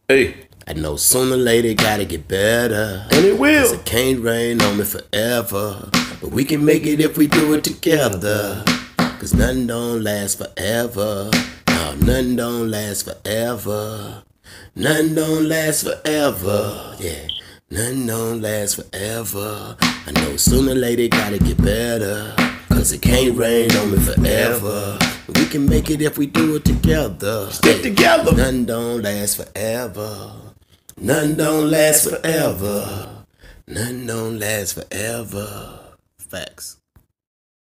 Hey, I know sooner or later it gotta get better. and it will. 'Cause it can't rain on me forever. But we can make it if we do it together. 'Cause nothing don't last forever. No, nothing don't last forever. Nothing don't last forever. Yeah, nothing don't last forever. I know sooner or later it gotta get better. 'Cause it can't rain on me forever. We can make it if we do it together. Stick together. Nothing don't last forever. Nothing don't last forever. Nothing don't last forever. Facts.